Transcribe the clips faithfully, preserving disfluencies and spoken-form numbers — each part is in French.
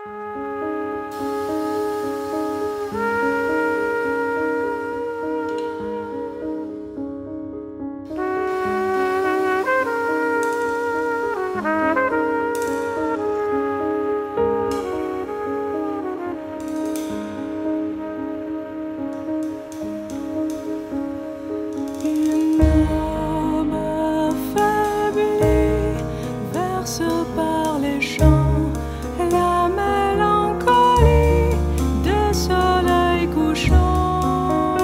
Par les champs, la mélancolie des soleils couchants.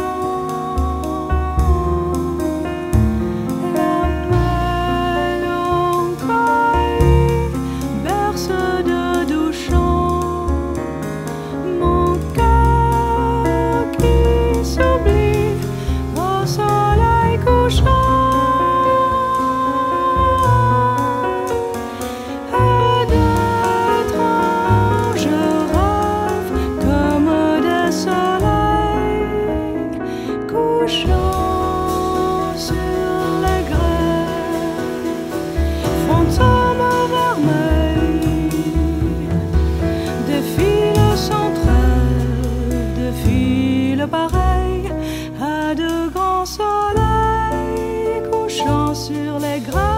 La mélancolie berce de doux chants mon cœur qui s'oublie au soleil couchant. Couchant sur les grèves, fantômes vermeils, défilent sans trêve, défilent pareils à de grands soleils, couchant sur les grèves.